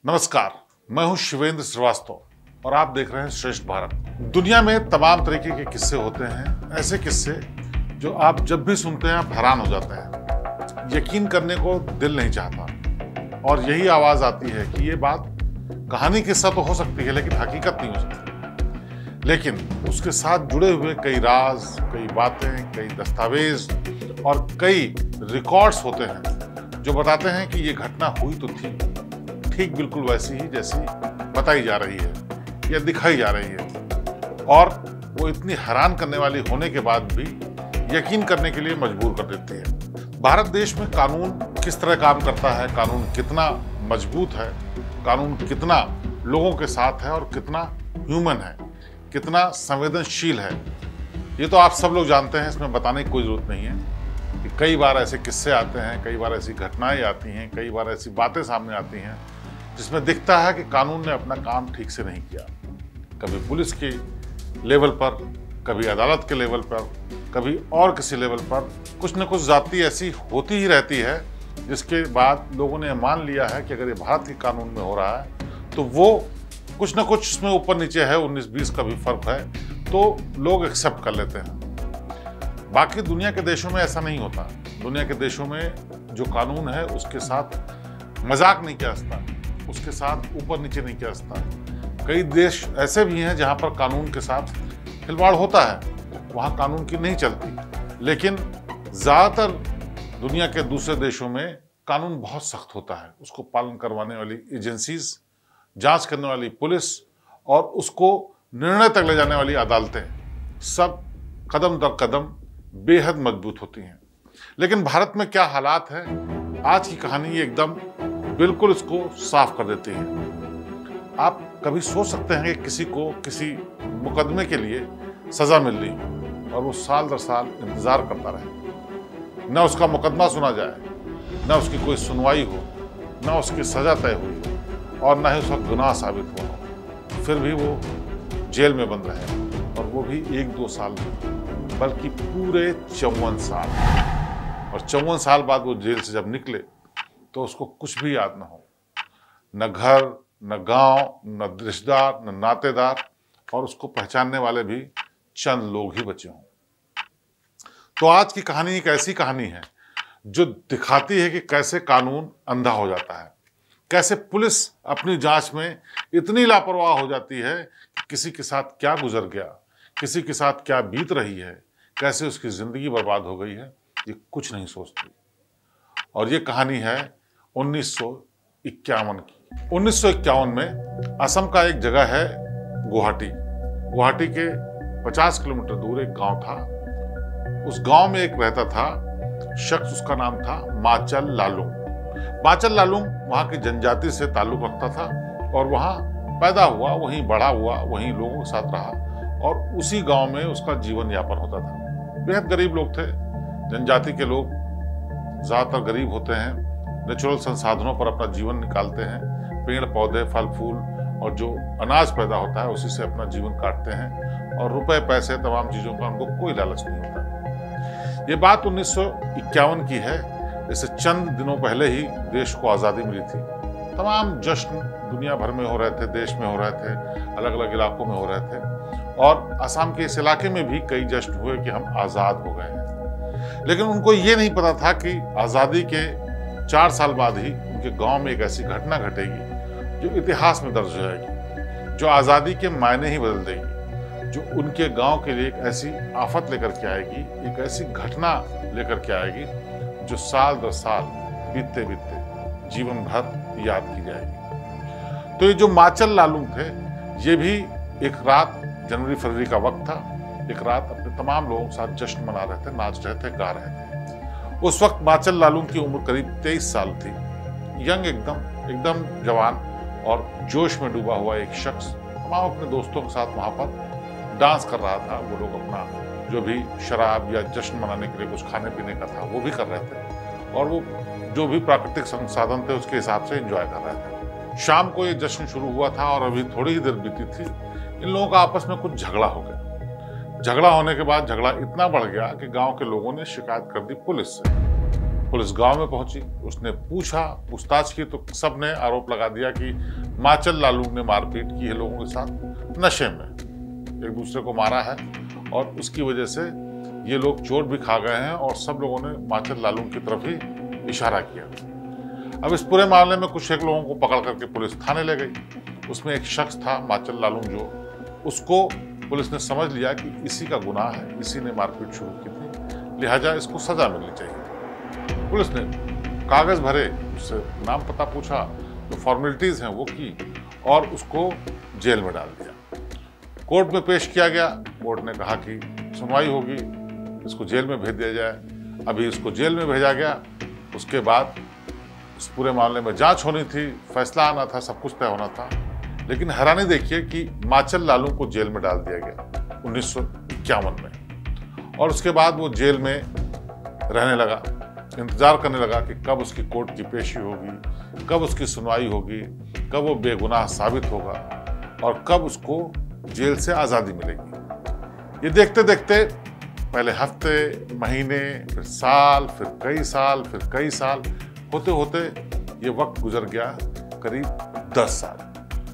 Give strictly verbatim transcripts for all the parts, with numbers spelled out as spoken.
नमस्कार, मैं हूं शिवेंद्र श्रीवास्तव और आप देख रहे हैं श्रेष्ठ भारत। दुनिया में तमाम तरीके के किस्से होते हैं, ऐसे किस्से जो आप जब भी सुनते हैं आप हैरान हो जाते हैं, यकीन करने को दिल नहीं चाहता और यही आवाज आती है कि ये बात कहानी किस्सा तो हो सकती है लेकिन हकीकत नहीं हो सकती। लेकिन उसके साथ जुड़े हुए कई राज, कई बातें, कई दस्तावेज और कई रिकॉर्ड्स होते हैं जो बताते हैं कि ये घटना हुई तो थी ठीक बिल्कुल वैसी ही जैसी बताई जा रही है या दिखाई जा रही है, और वो इतनी हैरान करने वाली होने के बाद भी यकीन करने के लिए मजबूर कर देती है। भारत देश में कानून किस तरह काम करता है, कानून कितना मजबूत है, कानून कितना लोगों के साथ है और कितना ह्यूमन है, कितना संवेदनशील है, ये तो आप सब लोग जानते हैं, इसमें बताने की कोई जरूरत नहीं है कि कई बार ऐसे किस्से आते हैं, कई बार ऐसी घटनाएं आती हैं, कई बार ऐसी बातें सामने आती हैं जिसमें दिखता है कि कानून ने अपना काम ठीक से नहीं किया। कभी पुलिस के लेवल पर, कभी अदालत के लेवल पर, कभी और किसी लेवल पर कुछ न कुछ ज़्यादती ऐसी होती ही रहती है जिसके बाद लोगों ने मान लिया है कि अगर ये भारत के कानून में हो रहा है तो वो कुछ न कुछ उसमें ऊपर नीचे है, उन्नीस बीस का भी फर्क है, तो लोग एक्सेप्ट कर लेते हैं। बाकी दुनिया के देशों में ऐसा नहीं होता। दुनिया के देशों में जो कानून है उसके साथ मजाक नहीं किया जाता, उसके साथ ऊपर नीचे नहीं किया जाता। कई देश ऐसे भी हैं जहां पर कानून के साथ खिलवाड़ होता है, वहां कानून की नहीं चलती। लेकिन ज़्यादातर दुनिया के दूसरे देशों में कानून बहुत सख्त होता है, उसको पालन करवाने वाली एजेंसीज, जांच करने वाली पुलिस और उसको निर्णय तक ले जाने वाली अदालतें सब कदम दर कदम बेहद मजबूत होती हैं। लेकिन भारत में क्या हालात है, आज की कहानी एकदम बिल्कुल इसको साफ कर देती है। आप कभी सोच सकते हैं कि किसी को किसी मुकदमे के लिए सजा मिल रही और वो साल दर साल इंतजार करता रहे, न उसका मुकदमा सुना जाए, न उसकी कोई सुनवाई हो, न उसकी सजा तय हुई हो और न ही उसका गुनाह साबित हुआ हो, फिर भी वो जेल में बंद रहे, और वो भी एक दो साल नहीं बल्कि पूरे चौवन साल। और चौवन साल बाद वो जेल से जब निकले तो उसको कुछ भी याद ना हो, न घर, न गांव, न रिश्तेदार, न नातेदार, और उसको पहचानने वाले भी चंद लोग ही बचे हों। तो आज की कहानी एक ऐसी कहानी है जो दिखाती है कि कैसे कानून अंधा हो जाता है, कैसे पुलिस अपनी जांच में इतनी लापरवाह हो जाती है कि किसी के साथ क्या गुजर गया, किसी के साथ क्या बीत रही है, कैसे उसकी जिंदगी बर्बाद हो गई है, ये कुछ नहीं सोचती। और ये कहानी है उन्नीस सौ इक्यावन की। उन्नीस सौ इक्यावन में असम का एक जगह है गुवाहाटी। गुवाहाटी के पचास किलोमीटर दूर एक गांव था। उस गांव में एक रहता था शख्स, उसका नाम था माचल लालुंग। माचल लालुंग वहां की जनजाति से ताल्लुक रखता था और वहां पैदा हुआ, वहीं बड़ा हुआ, वहीं लोगों के साथ रहा और उसी गांव में उसका जीवन यापन होता था। बेहद गरीब लोग थे। जनजाति के लोग ज्यादातर गरीब होते हैं, नेचुरल संसाधनों पर अपना जीवन निकालते हैं, पेड़ पौधे, फल फूल और जो अनाज पैदा होता है उसी से अपना जीवन काटते हैं और रुपए पैसे तमाम चीज़ों का उनको कोई लालच नहीं होता। ये बात उन्नीस सौ इक्यावन की है। इससे चंद दिनों पहले ही देश को आज़ादी मिली थी। तमाम जश्न दुनिया भर में हो रहे थे, देश में हो रहे थे, अलग अलग इलाकों में हो रहे थे और असम के इस इलाके में भी कई जश्न हुए कि हम आज़ाद हो गए हैं। लेकिन उनको ये नहीं पता था कि आज़ादी के चार साल बाद ही उनके गांव में एक ऐसी घटना घटेगी जो इतिहास में दर्ज हो जाएगी, जो आज़ादी के मायने ही बदल देगी, जो उनके गांव के लिए एक ऐसी आफत लेकर के आएगी, एक ऐसी घटना लेकर के आएगी जो साल दर साल बीतते बीतते जीवन भर याद की जाएगी। तो ये जो माचल लालुंग थे, ये भी एक रात, जनवरी फरवरी का वक्त था, एक रात अपने तमाम लोगों के साथ जश्न मना रहे थे, नाच रहे थे, गा रहे थे। उस वक्त माचल लालुंग की उम्र करीब तेईस साल थी। यंग, एकदम एकदम जवान और जोश में डूबा हुआ एक शख्स तमाम अपने दोस्तों के साथ वहां पर डांस कर रहा था। वो लोग अपना जो भी शराब या जश्न मनाने के लिए कुछ खाने पीने का था वो भी कर रहे थे और वो जो भी प्राकृतिक संसाधन थे उसके हिसाब से एंजॉय कर रहे थे। शाम को ये जश्न शुरू हुआ था और अभी थोड़ी ही देर बीती थी, इन लोगों का आपस में कुछ झगड़ा हो गया। झगड़ा होने के बाद झगड़ा इतना बढ़ गया कि गांव के लोगों ने शिकायत कर दी पुलिस से। पुलिस गांव में पहुंची, उसने पूछा, पूछताछ की तो सबने आरोप लगा दिया कि माचल लालू ने मारपीट की है लोगों के साथ, नशे में एक दूसरे को मारा है और उसकी वजह से ये लोग चोट भी खा गए हैं और सब लोगों ने माचल लालू की तरफ ही इशारा किया। अब इस पूरे मामले में कुछ एक लोगों को पकड़ करके पुलिस थाने ले गई। उसमें एक शख्स था माचल लालू, जो उसको पुलिस ने समझ लिया कि इसी का गुनाह है, इसी ने मारपीट शुरू की थी, लिहाजा इसको सजा मिलनी चाहिए। पुलिस ने कागज भरे, उससे नाम पता पूछा, जो फॉर्मेलिटीज हैं वो की और उसको जेल में डाल दिया। कोर्ट में पेश किया गया। कोर्ट ने कहा कि सुनवाई होगी, इसको जेल में भेज दिया जाए। अभी इसको जेल में भेजा गया। उसके बाद इस पूरे मामले में जांच होनी थी, फैसला आना था, सब कुछ तय होना था। लेकिन हैरानी देखिए कि माचल लालू को जेल में डाल दिया गया उन्नीस सौ इक्यावन में, और उसके बाद वो जेल में रहने लगा, इंतजार करने लगा कि कब उसकी कोर्ट की पेशी होगी, कब उसकी सुनवाई होगी, कब वो बेगुनाह साबित होगा और कब उसको जेल से आज़ादी मिलेगी। ये देखते देखते पहले हफ्ते, महीने, फिर साल, फिर कई साल, फिर कई साल होते होते ये वक्त गुजर गया करीब दस साल।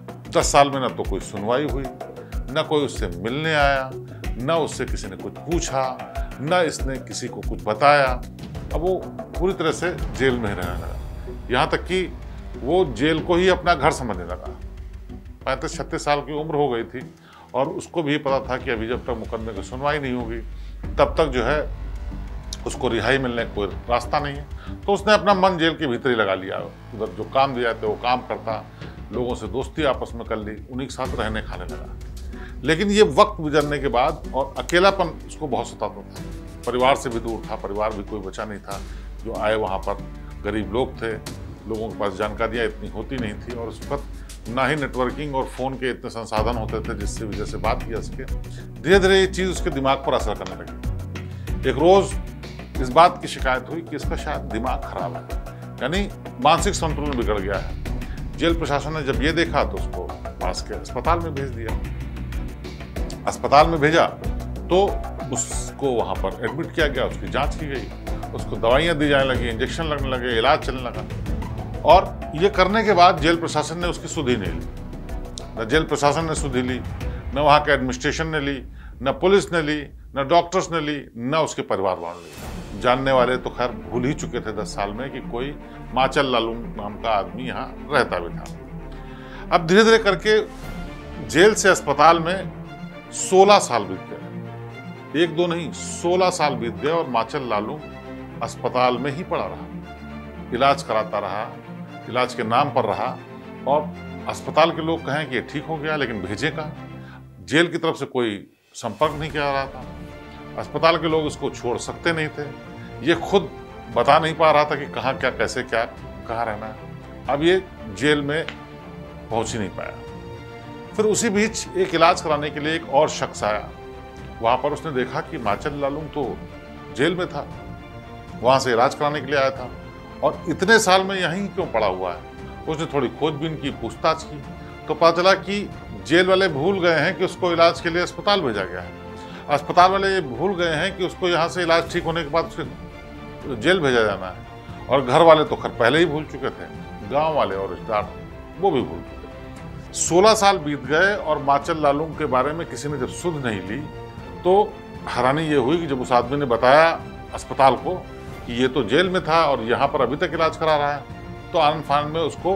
दस साल में न तो कोई सुनवाई हुई, न कोई उससे मिलने आया, न उससे किसी ने कुछ पूछा, न इसने किसी को कुछ बताया। अब वो पूरी तरह से जेल में ही रहने लगा, यहाँ तक कि वो जेल को ही अपना घर समझने लगा। पैंतीस छत्तीस साल की उम्र हो गई थी और उसको भी पता था कि अभी जब तक मुकदमे की सुनवाई नहीं होगी तब तक जो है उसको रिहाई मिलने का कोई रास्ता नहीं है। तो उसने अपना मन जेल के भीतर ही लगा लिया। उधर जो काम दिया था वो काम करता, लोगों से दोस्ती आपस में कर ली, उन्हीं के साथ रहने खाने लगा। लेकिन ये वक्त गुजरने के बाद और अकेलापन उसको बहुत सताता था। परिवार से भी दूर था, परिवार भी कोई बचा नहीं था। जो आए वहाँ पर गरीब लोग थे, लोगों के पास जानकारियाँ इतनी होती नहीं थी और उस वक्त ना ही नेटवर्किंग और फ़ोन के इतने संसाधन होते थे जिससे वजह से बात किया सके। धीरे धीरे ये चीज़ उसके दिमाग पर असर करने लगी। एक रोज़ इस बात की शिकायत हुई कि इसका शायद दिमाग खराब है, यानी मानसिक संतुलन बिगड़ गया है। जेल प्रशासन ने जब ये देखा तो उसको पास के अस्पताल में भेज दिया। अस्पताल में भेजा तो उसको वहाँ पर एडमिट किया गया, उसकी जांच की गई, उसको दवाइयाँ दी जाने लगी, इंजेक्शन लगने लगे, इलाज चलने लगा। और ये करने के बाद जेल प्रशासन ने उसकी सुधि नहीं ली। न जेल प्रशासन ने सुधि ली, न वहाँ के एडमिनिस्ट्रेशन ने ली, न पुलिस ने ली, न डॉक्टर्स ने ली, न उसके परिवार वालों ने ली। जानने वाले तो खैर भूल ही चुके थे दस साल में कि कोई माचल लालू नाम का आदमी यहाँ रहता भी था। अब धीरे धीरे करके जेल से अस्पताल में सोलह साल बीत गए। एक दो नहीं, सोलह साल बीत गए और माचल लालू अस्पताल में ही पड़ा रहा, इलाज कराता रहा, इलाज के नाम पर रहा। और अस्पताल के लोग कहें कि ये ठीक हो गया, लेकिन भेजे कहाँ? जेल की तरफ से कोई संपर्क नहीं किया रहा था। अस्पताल के लोग इसको छोड़ सकते नहीं थे। ये खुद बता नहीं पा रहा था कि कहाँ क्या, कैसे क्या, कहाँ रहना है। अब ये जेल में पहुंच ही नहीं पाया। फिर उसी बीच एक इलाज कराने के लिए एक और शख्स आया। वहाँ पर उसने देखा कि माचल लालू तो जेल में था, वहाँ से इलाज कराने के लिए आया था और इतने साल में यहीं क्यों पड़ा हुआ है। उसने थोड़ी खोजबीन की, पूछताछ की तो पता चला कि जेल वाले भूल गए हैं कि उसको इलाज के लिए अस्पताल भेजा गया है। अस्पताल वाले ये भूल गए हैं कि उसको यहाँ से इलाज ठीक होने के बाद उसके जेल भेजा जाना है। और घर वाले तो खैर पहले ही भूल चुके थे, गांव वाले और रिश्तेदार वो भी भूल चुके। सोलह साल बीत गए और माचल लालू के बारे में किसी ने जब सुध नहीं ली तो हैरानी ये हुई कि जब उस आदमी ने बताया अस्पताल को कि ये तो जेल में था और यहाँ पर अभी तक इलाज करा रहा है, तो आनंद फानंद में उसको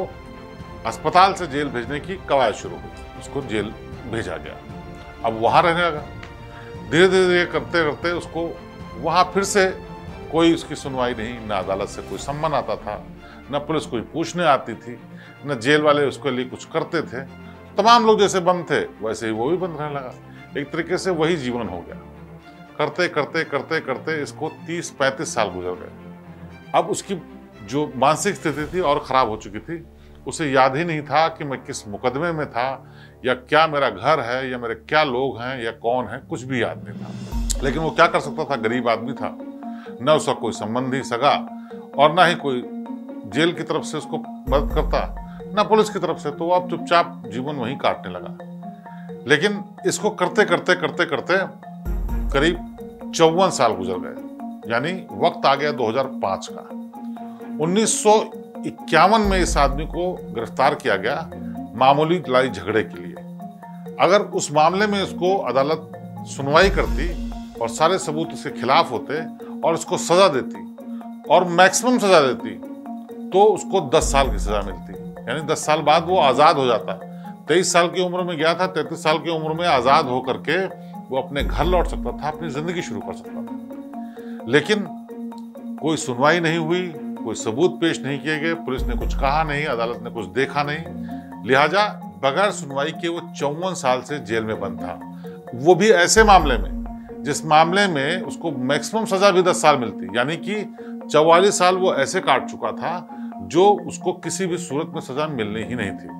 अस्पताल से जेल भेजने की कवायद शुरू हुई। उसको जेल भेजा गया। अब वहाँ रहने लगा। धीरे धीरे करते करते उसको वहाँ फिर से कोई उसकी सुनवाई नहीं, न अदालत से कोई सम्मन आता था, न पुलिस कोई पूछने आती थी, न जेल वाले उसके लिए कुछ करते थे। तमाम लोग जैसे बंद थे वैसे ही वो भी बंद रहने लगा। एक तरीके से वही जीवन हो गया। करते करते करते करते इसको तीस पैंतीस साल गुजर गए। अब उसकी जो मानसिक स्थिति थी और ख़राब हो चुकी थी। उसे याद ही नहीं था कि मैं किस मुकदमे में था, या क्या मेरा घर है, या मेरे क्या लोग हैं, या कौन है, कुछ भी याद नहीं था। लेकिन वो क्या कर सकता था, गरीब आदमी था, न उसका कोई संबंधी सगा और ना ही कोई जेल की तरफ से उसको मदद करता, ना पुलिस की तरफ से। तो वो अब चुपचाप जीवन वहीं काटने लगा। लेकिन इसको करते करते करते करते करीब चौवन साल गुजर गए। यानी वक्त आ गया दो हज़ार पाँच का। उन्नीस सौ इक्यावन में इस आदमी को गिरफ्तार किया गया मामूली लड़ाई झगड़े के लिए। अगर उस मामले में इसको अदालत सुनवाई करती और सारे सबूत इसके खिलाफ होते और इसको सजा देती और मैक्सिमम सजा देती तो उसको दस साल की सजा मिलती, यानी दस साल बाद वो आज़ाद हो जाता। तेईस साल की उम्र में गया था, तैंतीस साल की उम्र में आज़ाद होकर के वो अपने घर लौट सकता था, अपनी जिंदगी शुरू कर सकता था। लेकिन कोई सुनवाई नहीं हुई, कोई सबूत पेश नहीं किए गए, पुलिस ने कुछ कहा नहीं, अदालत ने कुछ देखा नहीं, लिहाजा बगैर सुनवाई के वो चौवन साल से जेल में बंद था। वो भी ऐसे मामले में जिस मामले में उसको मैक्सिमम सजा भी दस साल मिलती, यानी कि चौवालीस साल वो ऐसे काट चुका था जो उसको किसी भी सूरत में सजा मिलनी ही नहीं थी।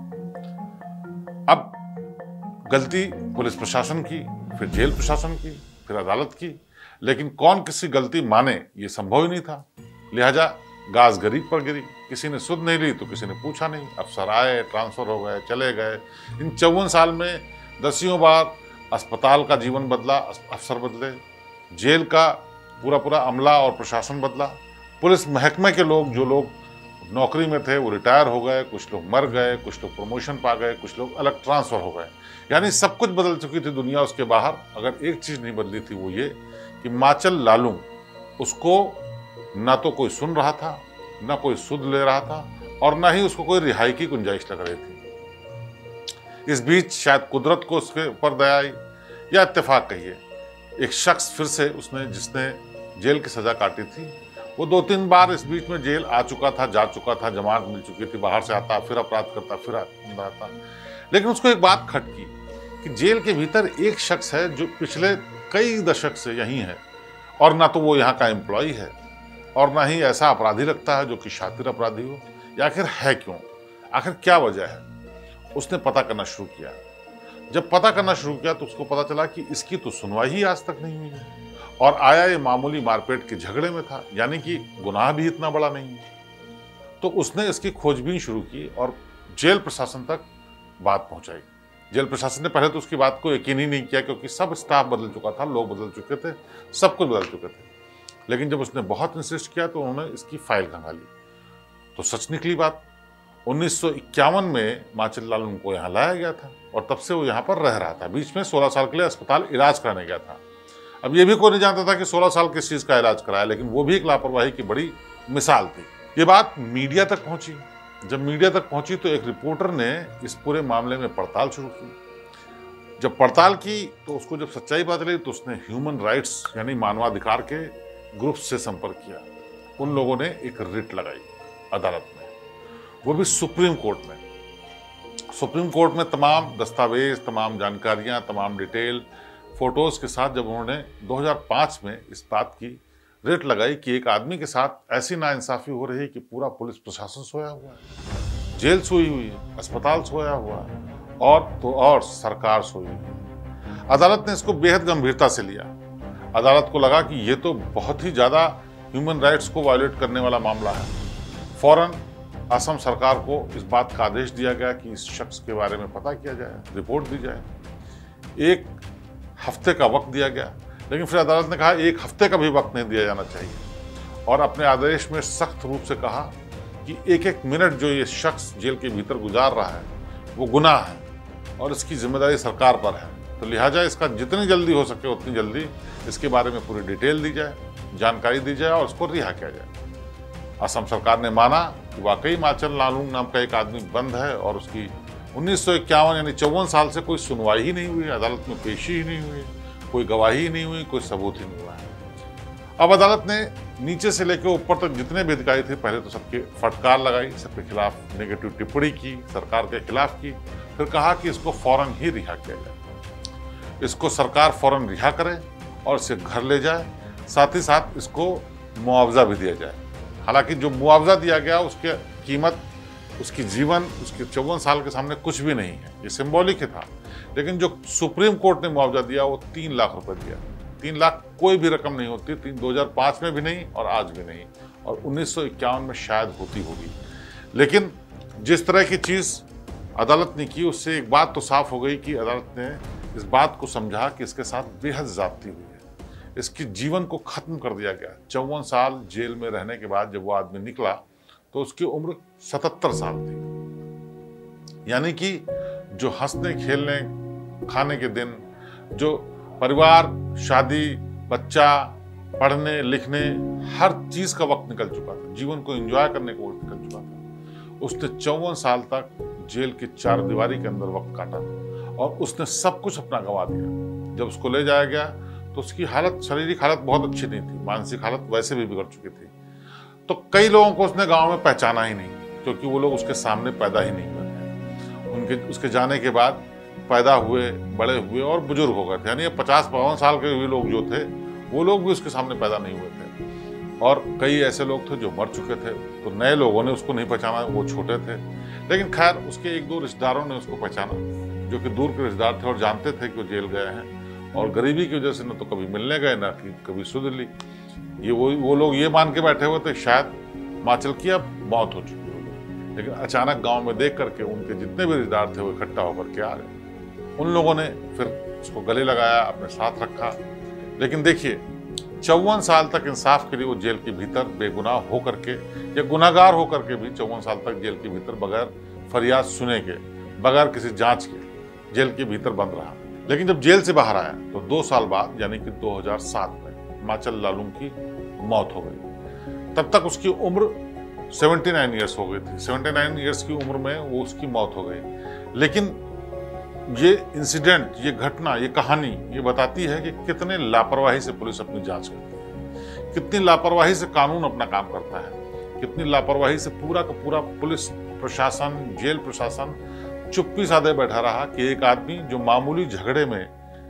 अब गलती पुलिस प्रशासन की, फिर जेल प्रशासन की, फिर अदालत की, लेकिन कौन किसी गलती माने ये संभव ही नहीं था। लिहाजा गाज गरीब पर गिरी, किसी ने सुध नहीं ली तो किसी ने पूछा नहीं। अफसर आए, ट्रांसफर हो गए, चले गए। इन चौवन साल में दसियों बार अस्पताल का जीवन बदला, अफसर बदले, जेल का पूरा पूरा अमला और प्रशासन बदला, पुलिस महकमे के लोग जो लोग नौकरी में थे वो रिटायर हो गए, कुछ लोग मर गए, कुछ लोग प्रमोशन पा गए, कुछ लोग अलग ट्रांसफर हो गए। यानी सब कुछ बदल चुकी थी दुनिया उसके बाहर। अगर एक चीज नहीं बदली थी वो ये कि माचल लालू, उसको ना तो कोई सुन रहा था, ना कोई सुध ले रहा था और ना ही उसको कोई रिहाई की गुंजाइश लग रही थी। इस बीच शायद कुदरत को उसके ऊपर दया आई या इत्तेफाक कहिए, एक शख्स फिर से उसने जिसने जेल की सजा काटी थी वो दो तीन बार इस बीच में जेल आ चुका था, जा चुका था, जमानत मिल चुकी थी, बाहर से आता, फिर अपराध करता, फिर आता। लेकिन उसको एक बात खटकी कि जेल के भीतर एक शख्स है जो पिछले कई दशक से यहीं है और ना तो वो यहाँ का एम्प्लॉय है और ना ही ऐसा अपराधी लगता है जो कि शातिर अपराधी हो। या आखिर है क्यों, आखिर क्या वजह है? उसने पता करना शुरू किया। जब पता करना शुरू किया तो उसको पता चला कि इसकी तो सुनवाई ही आज तक नहीं हुई है और आया ये मामूली मारपीट के झगड़े में था, यानी कि गुनाह भी इतना बड़ा नहीं है। तो उसने इसकी खोजबीन शुरू की और जेल प्रशासन तक बात पहुंचाई। जेल प्रशासन ने पहले तो उसकी बात को यकीन ही नहीं किया क्योंकि सब स्टाफ बदल चुका था, लोग बदल चुके थे, सब कुछ बदल चुके थे। लेकिन जब उसने बहुत इंसिस्ट किया तो उन्होंने इसकी फाइल खंगाली तो सच निकली बात। उन्नीस सौ इक्यावन में माचल लालू को यहाँ लाया गया था और तब से वो यहाँ पर रह रहा था। बीच में सोलह साल के लिए अस्पताल इलाज कराने गया था। अब ये भी कोई नहीं जानता था कि सोलह साल किस चीज़ का इलाज कराया, लेकिन वो भी एक लापरवाही की बड़ी मिसाल थी। ये बात मीडिया तक पहुंची। जब मीडिया तक पहुंची तो एक रिपोर्टर ने इस पूरे मामले में पड़ताल शुरू की। जब पड़ताल की तो उसको जब सच्चाई पता चली तो उसने ह्यूमन राइट्स यानी मानवाधिकार के ग्रुप से संपर्क किया। उन लोगों ने एक रिट लगाई अदालत में, वो भी सुप्रीम कोर्ट में। सुप्रीम कोर्ट में तमाम दस्तावेज, तमाम जानकारियां, तमाम डिटेल, फोटोज के साथ जब उन्होंने दो हज़ार पाँच में इस बात की रिट लगाई कि एक आदमी के साथ ऐसी नाइंसाफी हो रही है कि पूरा पुलिस प्रशासन सोया हुआ है, जेल सोई हुई है, अस्पताल सोया हुआ है और तो और सरकार सोई हुई है। अदालत ने इसको बेहद गंभीरता से लिया। अदालत को लगा कि ये तो बहुत ही ज़्यादा ह्यूमन राइट्स को वायलेट करने वाला मामला है। फौरन असम सरकार को इस बात का आदेश दिया गया कि इस शख्स के बारे में पता किया जाए, रिपोर्ट दी जाए। एक हफ्ते का वक्त दिया गया, लेकिन फिर अदालत ने कहा एक हफ्ते का भी वक्त नहीं दिया जाना चाहिए और अपने आदेश में सख्त रूप से कहा कि एक एक मिनट जो ये शख्स जेल के भीतर गुजार रहा है वो गुनाह है और इसकी जिम्मेदारी सरकार पर है। तो लिहाजा इसका जितनी जल्दी हो सके उतनी जल्दी इसके बारे में पूरी डिटेल दी जाए, जानकारी दी जाए और उसको रिहा किया जाए। असम सरकार ने माना कि वाकई माचल लालू नाम का एक आदमी बंद है और उसकी उन्नीस सौ इक्यावन यानी चौवन साल से कोई सुनवाई ही नहीं हुई, अदालत में पेशी ही नहीं हुई, कोई गवाही ही नहीं हुई, कोई सबूत ही नहीं हुआ है। अब अदालत ने नीचे से लेकर ऊपर तक जितने भी अधिकारी थे पहले तो सबके फटकार लगाई, सबके खिलाफ नेगेटिव टिप्पणी की, सरकार के खिलाफ की, फिर कहा कि इसको फौरन ही रिहा किया जाए, इसको सरकार फौरन रिहा करे और इसे घर ले जाए, साथ ही साथ इसको मुआवजा भी दिया जाए। हालांकि जो मुआवजा दिया गया उसकी कीमत, उसकी जीवन, उसके चौवन साल के सामने कुछ भी नहीं है, ये सिंबॉलिक ही था। लेकिन जो सुप्रीम कोर्ट ने मुआवजा दिया वो तीन लाख रुपए दिया। तीन लाख कोई भी रकम नहीं होती, तीन दो हजार पाँच में भी नहीं और आज भी नहीं और उन्नीस सौ इक्यावन में शायद होती होगी। लेकिन जिस तरह की चीज़ अदालत ने की उससे एक बात तो साफ हो गई कि अदालत ने इस बात को समझा कि इसके साथ बेहद ज़्यादती हुई है, इसके जीवन को खत्म कर दिया गया। चौवन साल जेल में रहने के बाद जब वो आदमी निकला तो उसकी उम्र सतहत्तर साल थी। यानी कि जो हंसने खेलने खाने के दिन, जो परिवार, शादी, बच्चा, पढ़ने लिखने, हर चीज का वक्त निकल चुका था, जीवन को एंजॉय करने का वक्त निकल चुका था, उसने चौवन साल तक जेल की चार दीवारी के अंदर वक्त काटा और उसने सब कुछ अपना गंवा दिया। जब उसको ले जाया गया तो उसकी हालत, शारीरिक हालत बहुत अच्छी नहीं थी, मानसिक हालत वैसे भी बिगड़ चुकी थी। तो कई लोगों को उसने गांव में पहचाना ही नहीं, क्योंकि वो लोग उसके सामने पैदा ही नहीं हुए थे। उनके उसके जाने के बाद पैदा हुए, बड़े हुए और बुजुर्ग हो गए थे, यानी पचास बावन साल के भी लोग जो थे वो लोग भी उसके सामने पैदा नहीं हुए थे। और कई ऐसे लोग थे जो मर चुके थे, तो नए लोगों ने उसको नहीं पहचाना, वो छोटे थे। लेकिन खैर उसके एक दो रिश्तेदारों ने उसको पहचाना, जो कि दूर के रिश्तेदार थे और जानते थे कि वो जेल गए हैं, और गरीबी की वजह से न तो कभी मिलने गए ना कि कभी सुध ली। ये वो वो लोग ये मान के बैठे हुए थे शायद माचल की अब मौत हो चुकी होगी, लेकिन अचानक गांव में देख करके उनके जितने भी रिश्तेदार थे वो इकट्ठा होकर के आ गए। उन लोगों ने फिर उसको गले लगाया, अपने साथ रखा। लेकिन देखिए, चौवन साल तक इंसाफ के लिए वो जेल के भीतर बेगुनाह होकर के या गुनाहगार होकर के भी चौवन साल तक जेल के भीतर बगैर फरियाद सुने के, बगैर किसी जांच के जेल के भीतर बंद रहा। लेकिन जब जेल से बाहर आया तो दो साल बाद यानी कि दो हज़ार सात में माचल लालूंग की मौत हो गई। तब तक उसकी उम्र उन्यासी इयर्स हो गई थी। उन्यासी इयर्स की उम्र में वो उसकी मौत हो गई। लेकिन ये इंसिडेंट, ये घटना, ये कहानी ये बताती है कि कितने लापरवाही से पुलिस अपनी जांच करती है, कितनी लापरवाही से कानून अपना काम करता है, कितनी लापरवाही से पूरा का पूरा पुलिस प्रशासन, जेल प्रशासन चुप्पी साधे बैठा रहा कि एक आदमी जो मामूली झगड़े में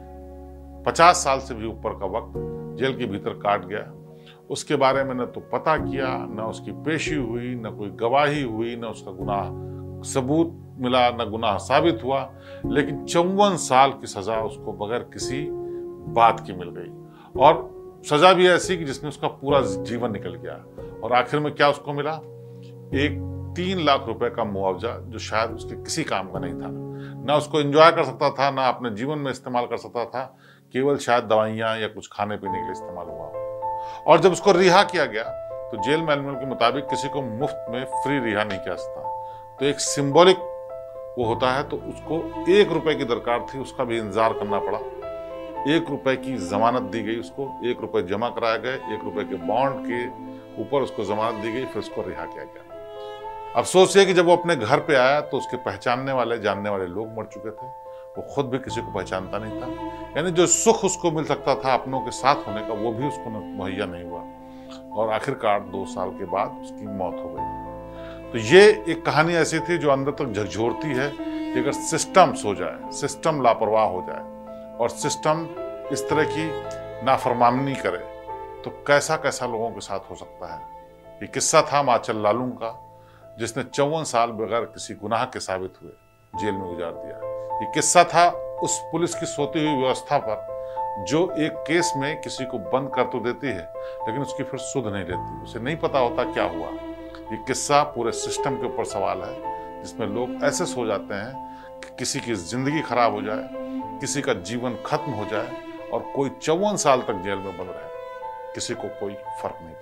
पचास साल से भी ऊपर का वक्त जेल के भीतर काट गया, उसके बारे में न तो पता किया, न उसकी पेशी हुई, न कोई गवाही हुई, न उसका गुनाह सबूत मिला, न गुनाह साबित हुआ, लेकिन चौवन साल की सजा उसको बगैर किसी बात की मिल गई। और सजा भी ऐसी कि जिसमें उसका पूरा जीवन निकल गया। और आखिर में क्या उसको मिला? एक तीन लाख रुपए का मुआवजा, जो शायद उसके किसी काम का नहीं था, ना उसको एंजॉय कर सकता था, ना अपने जीवन में इस्तेमाल कर सकता था, केवल शायद दवाइयां या कुछ खाने पीने के लिए इस्तेमाल हुआ। और जब उसको रिहा किया गया तो जेल मैनुअल के मुताबिक किसी को मुफ्त में फ्री रिहा नहीं किया सकता, तो एक सिंबॉलिक वो होता है, तो उसको एक रुपए की दरकार थी, उसका भी इंतजार करना पड़ा। एक रुपए की जमानत दी गई उसको, एक रुपए जमा कराए गए, एक रुपए के बॉन्ड के ऊपर उसको जमानत दी गई, फिर उसको रिहा किया गया। अफसोस ये कि जब वो अपने घर पे आया तो उसके पहचानने वाले, जानने वाले लोग मर चुके थे, वो खुद भी किसी को पहचानता नहीं था। यानी जो सुख उसको मिल सकता था अपनों के साथ होने का, वो भी उसको मुहैया नहीं हुआ। और आखिरकार दो साल के बाद उसकी मौत हो गई। तो ये एक कहानी ऐसी थी जो अंदर तक झकझोरती है कि अगर सिस्टम सो जाए, सिस्टम लापरवाह हो जाए और सिस्टम इस तरह की नाफरमानी करे तो कैसा कैसा लोगों के साथ हो सकता है। ये किस्सा था माचल लालूंग का, जिसने चौवन साल बगैर किसी गुनाह के साबित हुए जेल में गुजार दिया। ये किस्सा था उस पुलिस की सोती हुई व्यवस्था पर, जो एक केस में किसी को बंद कर तो देती है लेकिन उसकी फिर सुध नहीं लेती, उसे नहीं पता होता क्या हुआ। ये किस्सा पूरे सिस्टम के ऊपर सवाल है, जिसमें लोग ऐसे सो जाते हैं कि किसी की जिंदगी खराब हो जाए, किसी का जीवन खत्म हो जाए और कोई चौवन साल तक जेल में बंद रहे, किसी को कोई फर्क नहीं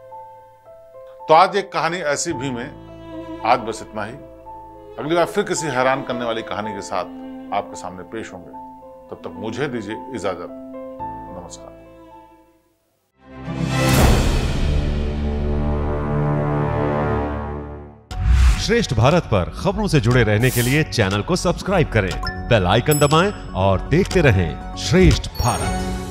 पड़ता। तो आज एक कहानी ऐसी भी में आज बस इतना ही। अगली बार फिर किसी हैरान करने वाली कहानी के साथ आपके सामने पेश होंगे। तब तक मुझे दीजिए इजाजत। नमस्कार। श्रेष्ठ भारत पर खबरों से जुड़े रहने के लिए चैनल को सब्सक्राइब करें, बेल आइकन दबाएं और देखते रहें श्रेष्ठ भारत।